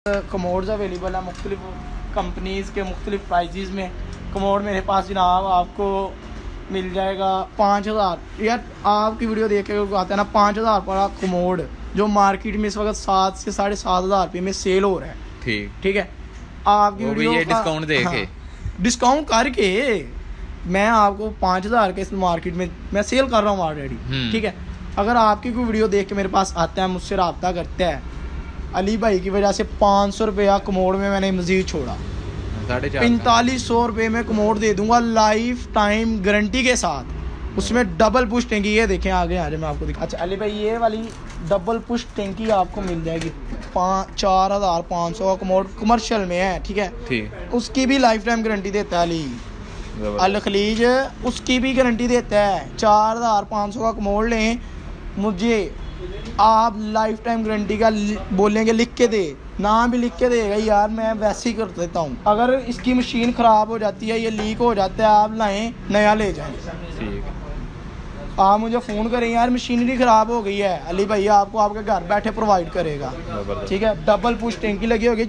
Commodes available है मुख्तलिफ companies के मुख्तलिफ प्राइजेज़ में। कमोड मेरे पास जनाब आपको मिल जाएगा 5000। यार आपकी वीडियो देख के आता है ना 5000 वाला कमोड जो मार्केट में इस वक्त 7 से 7,500 रुपये में सेल हो रहा है। ठीक है, आपकी वीडियो डिस्काउंट दे के डिस्काउंट करके मैं आपको 5000 के इस मार्केट में मैं सेल कर रहा हूँ ऑलरेडी। ठीक है, अगर आपकी कोई वीडियो देख के मेरे पास आता है, मुझसे रब्ता करता है, अली भाई की वजह से 500 रुपया कमोड में मैंने मजीद छोड़ा, 4500 रुपये में कमोड दे दूंगा लाइफ टाइम गारंटी के साथ। उसमें डबल पुश टैंकी, ये देखें आगे आ जाए मैं आपको दिखा। अच्छा अली भाई ये वाली डबल पुश टैंकी आपको मिल जाएगी 4500 का कमोड कमर्शियल में है। ठीक है, उसकी भी लाइफ टाइम गारंटी देता है अली अल खलीज, उसकी भी गारंटी देता है। 4500 का कमोड लें, मुझे आप लाइफ टाइम गारंटी का बोलेंगे लिख के दे, नाम भी लिख के देगा यार, मैं वैसे ही कर देता हूँ। अगर इसकी मशीन ख़राब हो जाती है, ये लीक हो जाता है, आप लाएं नया ले जाएं। आप मुझे फ़ोन करें यार मशीनरी ख़राब हो गई है, अली भैया आपको आपके घर बैठे प्रोवाइड करेगा। ठीक है, डबल पुश टैंकी लगी होगी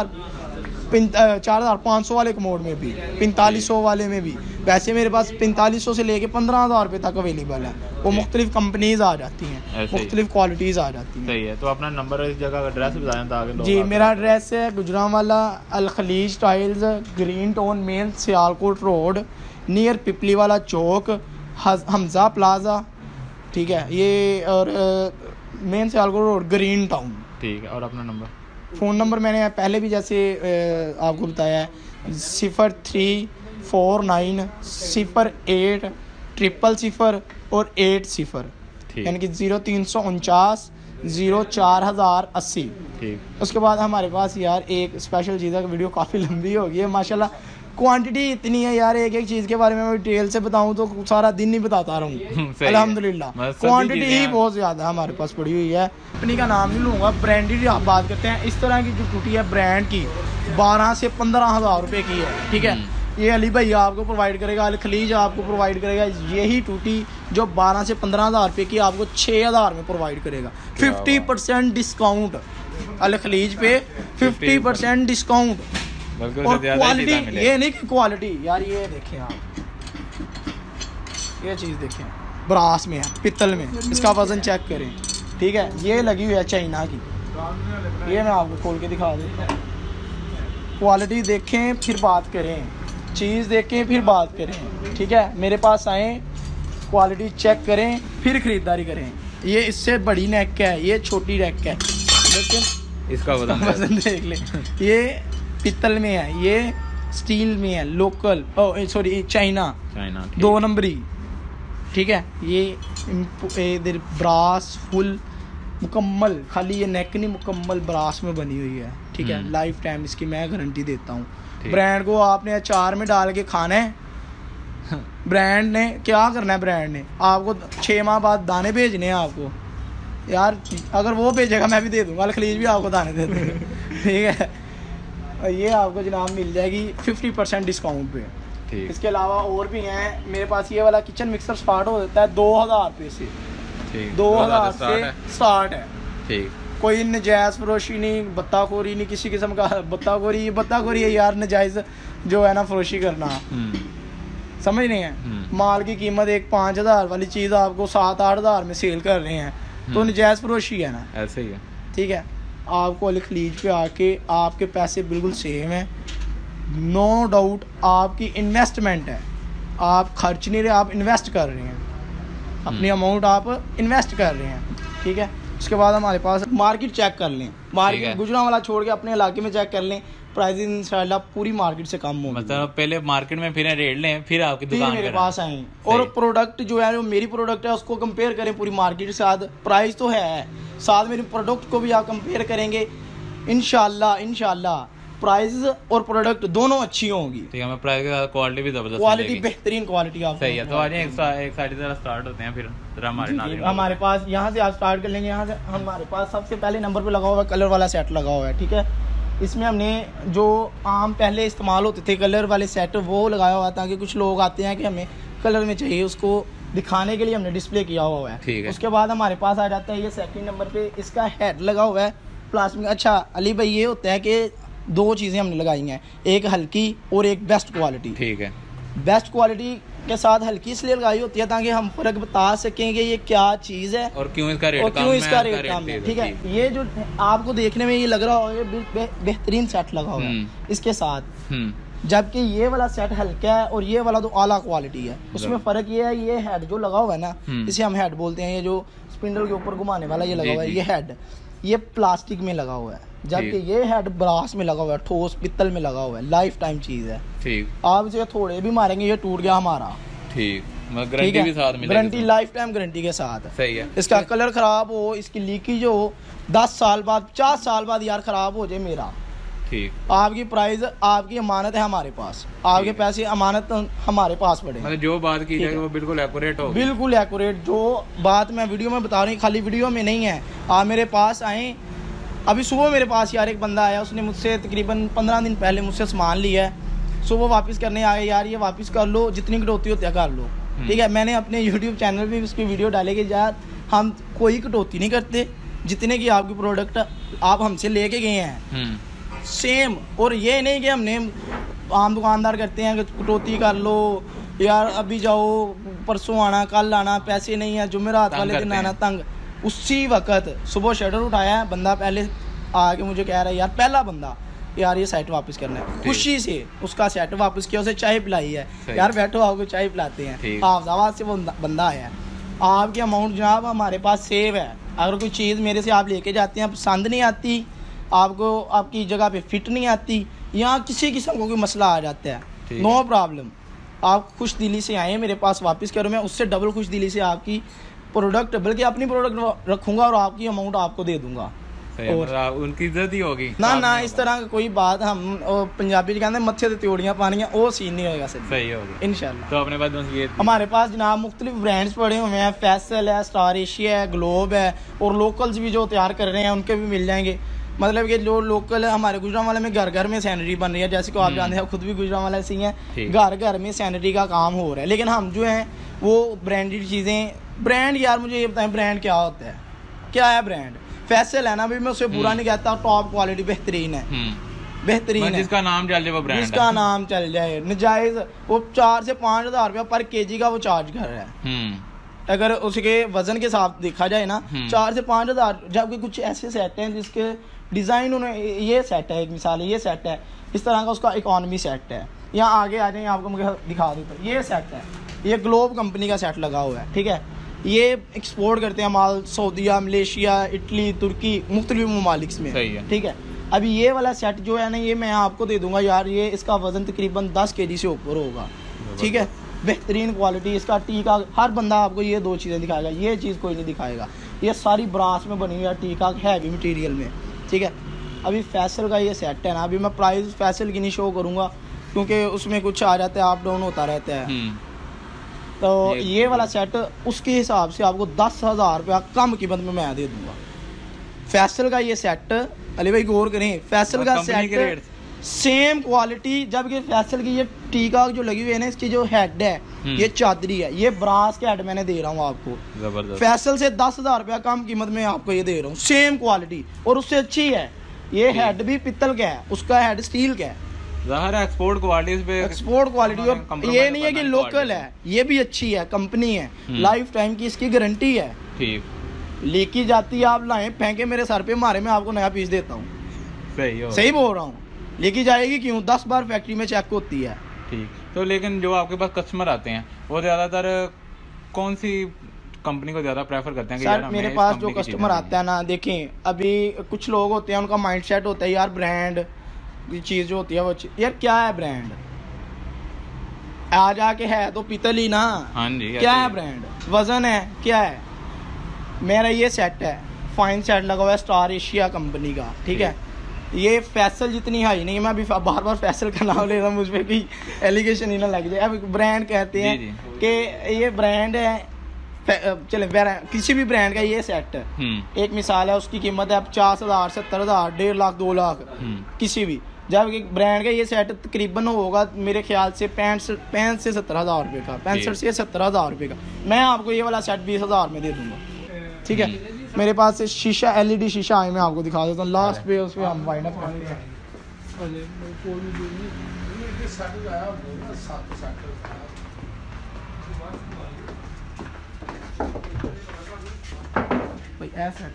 4500 वाले कमोड में भी, 4500 वाले में भी। वैसे मेरे पास 4500 से लेके 15,000 रुपये तक अवेलेबल है। वो मुख्तलिफ कंपनीज आ जाती हैं, मुख्तलिफ क्वालिटीज़ आ जाती हैं। सही है, तो अपना नंबर इस जगह का एड्रेस बताएं ताकि लोग। जी, मेरा एड्रेस है Gujranwala Al Khaleej tiles, green town main, Sialkot road, near Pipli Wala Chowk, Hamza plaza. ठीक है, ये और main Sialkot road, green town. ठीक है, और अपना नंबर फ़ोन नंबर मैंने पहले भी जैसे आपको बताया है 0349 08 000 और 80, यानी कि 0349 04,080। उसके बाद हमारे पास यार एक स्पेशल चीज़ है, वीडियो काफ़ी लंबी हो गई है माशाल्लाह, क्वांटिटी इतनी है यार, एक एक चीज़ के बारे में मैं डिटेल से बताऊं तो सारा दिन नहीं बताता रहूँ। अल्हम्दुलिल्लाह क्वांटिटी ही बहुत ज़्यादा हमारे पास पड़ी हुई है। कंपनी का नाम नहीं लूँगा, ब्रांडेड आप बात करते हैं। इस तरह की जो टूटी है ब्रांड की 12 से 15,000 रुपये की है। ठीक है, ये अली भाई आपको प्रोवाइड करेगा, अल खलीज आपको प्रोवाइड करेगा। यही टूटी जो 12 से 15,000 रुपये की आपको 6,000 में प्रोवाइड करेगा। 50% डिस्काउंट अल खलीज पे, 50% डिस्काउंट। और क्वालिटी, ये नहीं कि क्वालिटी यार, ये देखें आप, ये चीज़ देखें, ब्रास में है, पित्तल में, इसका वजन चेक करें। ठीक है, ये लगी हुई है चाइना की, ये मैं आपको खोल के दिखा देता हूँ। क्वालिटी देखें फिर बात करें, चीज़ देखें फिर बात करें। ठीक है, मेरे पास आएँ, क्वालिटी चेक करें फिर ख़रीदारी करें। ये इससे बड़ी नेक है, ये छोटी नेक है, लेकिन इसका वजन देख लें। ये पित्तल में है, ये स्टील में है, लोकल, सॉरी चाइना 2 नंबरी। ठीक है, ये इधर ब्रास फुल मुकम्मल, खाली ये नेक नहीं, मुकम्मल ब्रास में बनी हुई है। ठीक है, लाइफ टाइम इसकी मैं गारंटी देता हूँ। ब्रांड को आपने अचार में डाल के खाना है, ब्रांड ने क्या करना है, ब्रांड ने आपको 6 माह बाद दाने भेजने हैं आपको यार। अगर वो भेजेगा मैं भी दे दूँगा, अल खलीज भी आपको दाने दे दूँगा। ठीक है, ये आपको जनाब मिल जाएगी 50% डिस्काउंट पे। इसके अलावा और भी हैं मेरे पास। ये वाला किचन मिक्सर स्टार्ट हो जाता है 2000 रुपये से, 2000 से स्टार्ट है। ठीक, कोई नजायज़ फरोशी नहीं, बत्ताखोरी नहीं, किसी किस्म का बत्ताखोरी है यार, नजायज़ जो है ना फरोशी करना, समझ नहीं है। माल की कीमत एक 5000 वाली चीज़ आपको 7-8 में सेल कर रहे हैं, तो नजायज़ फरोशी है ना, ऐसे ही है। ठीक है, आपको अल खलीज पे आके आपके पैसे बिल्कुल सेम है, नो डाउट। आपकी इन्वेस्टमेंट है, आप खर्च नहीं रहे, आप इन्वेस्ट कर रहे हैं, अपनी अमाउंट आप इन्वेस्ट कर रहे हैं। ठीक है, उसके बाद हमारे पास मार्केट चेक कर लें, मार्केट गुजरांवाला छोड़ के अपने इलाके में चेक कर लें, प्राइसेस इंशाल्लाह पूरी मार्केट से कम होंगे। मतलब पहले मार्केट में फिर रेट लें, फिर आपकी दुकान मेरे पास आए, और प्रोडक्ट जो है, जो मेरी प्रोडक्ट है उसको कंपेयर करें पूरी मार्केट के साथ। प्राइस तो है, साथ मेरे प्रोडक्ट को भी आप कंपेयर करेंगे, इंशाल्लाह प्राइस और प्रोडक्ट दोनों अच्छी होंगी। ठीक है, मैं प्राइस के साथ क्वालिटी भी जबरदस्त, क्वालिटी बेहतरीन क्वालिटी आप। सही है, तो आज एक साइड से स्टार्ट होते हैं, फिर हमारे पास यहाँ से आप स्टार्ट कर लेंगे। यहाँ से हमारे पास सबसे पहले नंबर पे लगा हुआ है कलर वाला सेट लगा हुआ है। ठीक है, इसमें हमने जो आम पहले इस्तेमाल होते थे कलर वाले सेट, वो लगाया हुआ ताकि कुछ लोग आते हैं कि हमें कलर में चाहिए, उसको दिखाने के लिए हमने डिस्प्ले किया हुआ है। उसके बाद हमारे पास आ जाता है ये सेकंड नंबर पे, इसका हेड लगा हुआ है प्लास्टिक। अच्छा अली भाई, ये होता है कि 2 चीज़ें हमने लगाई हैं, एक हल्की और एक बेस्ट क्वालिटी। ठीक है। बेस्ट क्वालिटी के साथ हल्की इसलिए लगाई होती है ताकि हम फर्क बता सकें कि ये क्या चीज़ है और क्यों इसका रेट और कम क्यों है, इसका रेट कम है। ठीक है, ये जो आपको देखने में ये लग रहा हो ये बेहतरीन सेट लगा हुआ है इसके साथ, जबकि ये वाला सेट हल्का है और ये वाला तो आला क्वालिटी है। उसमें फर्क ये है, ये हेड जो लगा हुआ है ना, इसे हम हेड बोलते हैं, ये जो स्पिंडल के ऊपर घुमाने वाला ये लगा हुआ है, ये हेड ये प्लास्टिक में लगा हुआ है, जबकि ये हेड ब्रास में लगा हुआ है, ठोस पित्तल में लगा हुआ है, लाइफ टाइम चीज है। ठीक। आप इसे थोड़े भी मारेंगे ये टूट गया हमारा। ठीक, गारंटी भी साथ मिलेगी, गारंटी लाइफ टाइम गारंटी के साथ। सही है। इसका कलर खराब हो, इसकी लीकेज हो, 10 साल बाद 50 साल बाद यार खराब हो जाए मेरा, ठीक, आपकी प्राइस आपकी अमानत है हमारे पास, आपके पैसे अमानत हमारे पास पड़े। मतलब जो बात की जाए वो बिल्कुल एक्यूरेट हो, बिल्कुल एक्यूरेट। जो बात मैं वीडियो में बता रही हूँ खाली वीडियो में नहीं है, आप मेरे पास आए। अभी सुबह मेरे पास यार एक बंदा आया, उसने मुझसे तकरीबन 15 दिन पहले मुझसे सामान लिया है, सुबह वापस करने आए, यार ये वापस कर लो, जितनी कटौती होती है कर लो। ठीक है, मैंने अपने यूट्यूब चैनल पे उसकी वीडियो डाले कि यार हम कोई कटौती नहीं करते, जितने की आपकी प्रोडक्ट आप हमसे लेके गए हैं सेम। और ये नहीं कि हमने आम दुकानदार करते हैं कि कटौती कर लो यार, अभी जाओ परसों आना, कल आना, पैसे नहीं है, जुमेरात वाले दिन आना, तंग। उसी वक्त सुबह शटर उठाया, बंदा पहले आके मुझे कह रहा है, यार पहला बंदा, यार ये सेट वापस करना है, खुशी से उसका सेट वापस किया, उसे चाय पिलाई है, यार बैठो आपको चाय पिलाते हैं। हाफिजाबाद से वो बंदा आया है। आपकी अमाउंट जनाब हमारे पास सेव है, अगर कोई चीज़ मेरे से आप लेके जाते हैं, पसंद नहीं आती आपको, आपकी जगह पे फिट नहीं आती, यहाँ किसी किस्म को कोई मसला आ जाता है, नो प्रॉब्लम, आप खुश दिली से आए मेरे पास, वापस करो, मैं उससे डबल खुश दिली से आपकी प्रोडक्ट, बल्कि अपनी प्रोडक्ट रखूँगा और आपकी अमाउंट आपको दे दूँगा। और उनकी इज्जत ही होगी ना इस तरह का कोई बात, हम पंजाबी कहते हैं मत्थे ते त्योड़ियां पानियां, वो सीन नहीं होगा सर। सही होगा इंशाल्लाह। तो अपने पास ये हमारे पास जनाब मुख्तलिफ ब्रांड्स पड़े हुए हैं, फैसल है, स्टार एशिया है, ग्लोब है, और लोकल्स भी जो तैयार कर रहे हैं उनके भी मिल जाएंगे। मतलब कि जो लोकल है, हमारे गुजरांवाला में घर घर में सैनिटरी बन रही है, जैसे कि आप जानते हैं, खुद भी गुजरांवाला से ही हैं, घर घर में सैनिटरी का काम हो रहा है। लेकिन हम जो हैं वो ब्रांडेड चीज़ें, ब्रांड यार मुझे ये बताएं ब्रांड क्या होता है, क्या है ब्रांड? फैसल है ना, भी मैं उसे बुरा नहीं कहता, टॉप क्वालिटी बेहतरीन है, बेहतरीन है, जिसका नाम चल जाए वो ब्रांड, जिसका नाम चल जाए। नजायज वो 4 से 5 हज़ार रुपया पर केजी का वो चार्ज कर रहा है, अगर उसके वजन के साथ देखा जाए ना, 4 से 5 हज़ार। जबकि कुछ ऐसे सेट हैं जिसके डिज़ाइन उन्होंने, ये सेट है एक मिसाल है, ये सेट है इस तरह का, उसका इकॉनमी सेट है। यहाँ आगे आ जाए, आपको मुझे दिखा दूँ, ये सेट है, ये ग्लोब कंपनी का सेट लगा हुआ है। ठीक है, ये एक्सपोर्ट करते हैं माल सऊदीया, मलेशिया, इटली, तुर्की, मुख्तलिफ ममालिक में। ठीक है, अभी ये वाला सेट जो है ना, ये मैं आपको दे दूंगा यार, ये इसका वजन तकरीबन 10 kg से ऊपर होगा। ठीक है, बेहतरीन क्वालिटी, इसका टीका, हर बंदा आपको ये 2 चीज़ें दिखाएगा, ये चीज़ कोई नहीं दिखाएगा। ये सारी ब्रास में बनी हुई है, टीका हैवी मटीरियल में। ठीक है, अभी फैसल का ये सेट है ना, अभी मैं प्राइस फैसल की नहीं शो करूँगा क्योंकि उसमें कुछ आ जाता है, अप डाउन होता रहता है। तो ये वाला सेट उसके हिसाब से आपको 10,000 रुपया कम कीमत में मैं दे दूंगा। फैसल का ये सेट, अली भाई गौर करें, फैसल का सेट सेम क्वालिटी, जबकि फैसल की ये टीका जो लगी हुई है ना, इसकी जो हेड है, ये चादरी है, ये ब्रास के हेड मैंने दे रहा हूँ आपको, फैसल से 10,000 रुपया कम कीमत में आपको ये दे रहा हूँ, सेम क्वालिटी और उससे अच्छी है। ये हेड भी पित्तल का है, उसका हेड स्टील का है, एक्सपोर्ट क्वालिटी पे, एक्सपोर्ट क्वालिटी। और ये नहीं है कि लोकल है, ये भी अच्छी है, कंपनी है, लाइफ टाइम की इसकी गारंटी है। ठीक, लीकी जाती है, आप लाए फेंके मेरे सर पे मारे, मैं आपको नया पीस देता हूँ। सही बोल रहा हूँ, लेकी जाएगी क्यों, 10 बार फैक्ट्री में चेक होती है। ठीक, तो लेकिन जो आपके पास कस्टमर आते हैं वो ज्यादातर कौन सी कंपनी को ज्यादा प्रेफर करते हैं? सर मेरे पास जो कस्टमर आता है ना, देखें अभी कुछ लोग होते हैं, उनका माइंड सेट होता है यार ब्रांड चीज जो होती है वो यार क्या है ब्रांड, आ जाके है तो पीतल ही ना। हाँ जी, क्या है ब्रांड, वजन है, क्या है। मेरा ये सेट है, फाइन सेट लगा हुआ है स्टार एशिया कंपनी का। ठीक है, ये फैसल जितनी हाई नहीं है, मैं अभी बार बार फैसल का नाम ले रहा हूँ, मुझ पर कोई एलिगेशन ही ना लग जाए। अब ब्रांड कहते हैं कि ये ब्रांड है, चले किसी भी ब्रांड का ये सेट एक मिसाल है, उसकी कीमत है 50,000, 70,000, 1.5 लाख, 2 लाख, किसी भी। जब एक ब्रांड का ये सेट तकरीबन होगा मेरे ख्याल से 65 से 70,000 रुपये का, 65 से 70,000 रुपये का। मैं आपको ये वाला सेट 20,000 में दे दूंगा। ठीक है, मेरे पास से शीशा LED शीशा है, मैं आपको दिखा देता हूँ लास्ट पे, उस पे हम वाइंड अप करते हैं। भाई ऐसा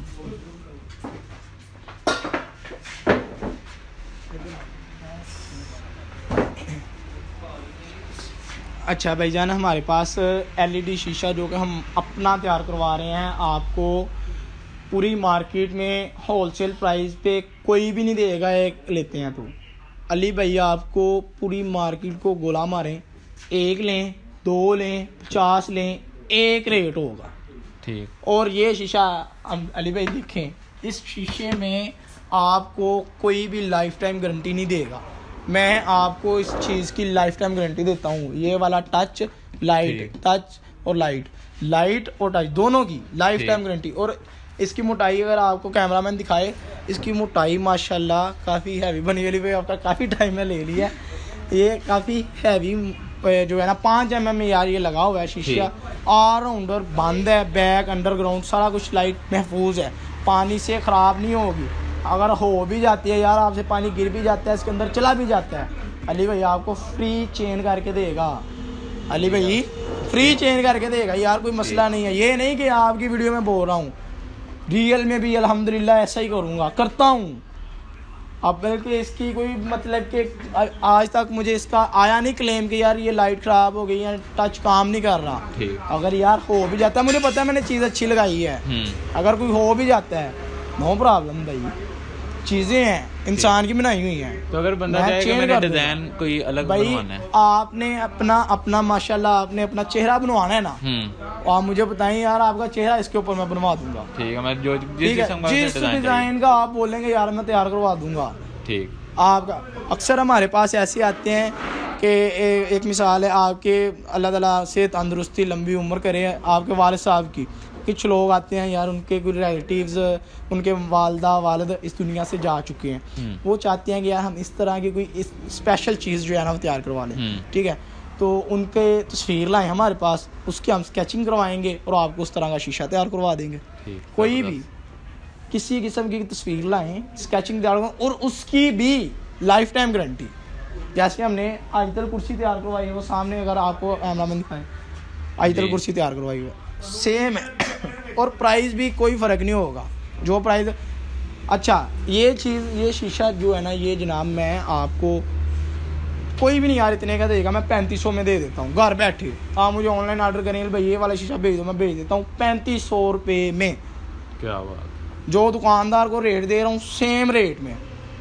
अच्छा भाईजान, हमारे पास LED शीशा जो कि हम अपना तैयार करवा रहे हैं, आपको पूरी मार्केट में होलसेल प्राइस पे कोई भी नहीं देगा। एक लेते हैं तो अली भैया आपको पूरी मार्केट को गोला मारें, एक लें, 2 लें, 50 लें, एक रेट होगा। ठीक। और ये शीशा अली भाई देखें, इस शीशे में आपको कोई भी लाइफ टाइम गारंटी नहीं देगा। मैं आपको इस चीज़ की लाइफ टाइम गारंटी देता हूँ। ये वाला टच लाइट, टच और लाइट और टच दोनों की लाइफ टाइम गारंटी। और इसकी मोटाई अगर आपको कैमरामैन दिखाए, इसकी मोटाई माशाल्लाह काफ़ी हैवी बनी हुई है। आपका काफ़ी टाइम में ले लिया, ये काफ़ी हैवी जो है ना 5 mm में यार ये लगा हुआ है शीशा। ऑलराउंडर बंद है, बैक अंडरग्राउंड सारा कुछ लाइट महफूज है, पानी से ख़राब नहीं होगी। अगर हो भी जाती है यार, आपसे पानी गिर भी जाता है, इसके अंदर चला भी जाता है, अली भाई आपको फ्री चेंज करके देगा। अली भाई फ्री चेंज करके देगा यार, कोई मसला नहीं है। ये नहीं कि आपकी वीडियो में बोल रहा हूँ, रियल में भी अल्हम्दुलिल्लाह ऐसा ही करूँगा, करता हूँ। अब बल्कि इसकी कोई मतलब कि आज तक मुझे इसका आया नहीं क्लेम कि यार ये लाइट ख़राब हो गई है, टच काम नहीं कर रहा। अगर यार हो भी जाता है, मुझे पता है मैंने चीज़ अच्छी लगाई है, अगर कोई हो भी जाता है नो प्रॉब्लम भाई, चीज़ें हैं इंसान की बनाई हुई हैं। तो अगर बंदा चाहे कि मैंने डिज़ाइन कोई अलग बनवाना है, आपने अपना माशाल्लाह आपने अपना चेहरा बनवाना है ना, तो आप मुझे बताएं यार, आपका चेहरा इसके ऊपर मैं बनवा दूंगा। ठीक है, मैं जो जिस डिज़ाइन का आप बोलेंगे यार मैं तैयार करवा दूंगा। ठीक। आपका अक्सर हमारे पास ऐसे आते हैं कि एक मिसाल है आपके, अल्लाह ताला सेहत तंदुरुस्ती लंबी उम्र करे आपके वालिद साहब की। कुछ लोग आते हैं यार, उनके कोई रिलेटिव्स, उनके वालदा वालिद इस दुनिया से जा चुके हैं, वो चाहते हैं कि यार हम इस तरह की कोई स्पेशल चीज़ जो है ना वो तैयार करवा लें। ठीक है, तो उनके तस्वीर लाएं हमारे पास, उसकी हम स्केचिंग करवाएंगे और आपको उस तरह का शीशा तैयार करवा देंगे। कोई भी किसी किस्म की तस्वीर लाएं, स्केचिंग तैयार करें, और उसकी भी लाइफ टाइम गारंटी। जैसे हमने आयतल कुर्सी तैयार करवाई है, वो सामने अगर आपको कैमरामैन दिखाएं, आयतल कुर्सी तैयार करवाई है, सेम है और प्राइस भी कोई फ़र्क नहीं होगा जो प्राइस। अच्छा, ये चीज़, ये शीशा जो है ना, ये जनाब मैं आपको कोई भी नहीं यार इतने का देगा, मैं 3500 में दे देता हूँ घर बैठे। आप मुझे ऑनलाइन ऑर्डर करेंगे, भाई ये वाला शीशा भेज दो, मैं भेज देता हूँ 3500 रुपये में। क्या बात, जो दुकानदार को रेट दे रहा हूँ सेम रेट में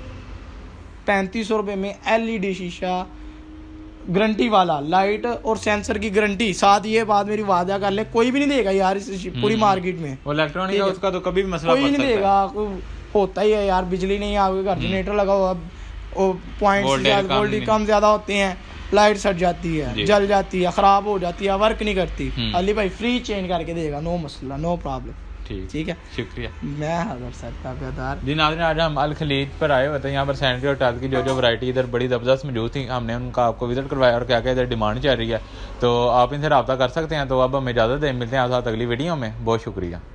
3500 रुपये में LED शीशा, गारंटी वाला, लाइट और सेंसर की गारंटी। साथ ये बात मेरी वादा कर ले, कोई भी नहीं देगा यार इस पूरी मार्केट में। वो इलेक्ट्रॉनिक है, उसका तो कभी भी मसला कोई नहीं देगा। होता ही है यार, बिजली नहीं है आपके घर, जनरेटर लगा हुआ, पॉइंट वोल्टेज कम ज्यादा होते हैं, लाइट सट जाती है, जल जाती है, खराब हो जाती है, वर्क नहीं करती, अली भाई फ्री चेंज करके देगा, नो मसला, नो प्रॉब्लम। ठीक है, शुक्रिया। मैं हाजिर सर जी नाज़रीन, आज हम अल खलीज पर आए हुए थे। यहाँ पर सैनिटरी और टाइल्स की जो वैरायटी इधर बड़ी ज़बरदस्त मौजूद थी, हमने उनका आपको विजिट करवाया और क्या क्या इधर डिमांड चल रही है, तो आप इनसे रब्ता कर सकते हैं। तो अब हमें इजाज़त दें, मिलते हैं आप साथ अगली वीडियो में। बहुत शुक्रिया।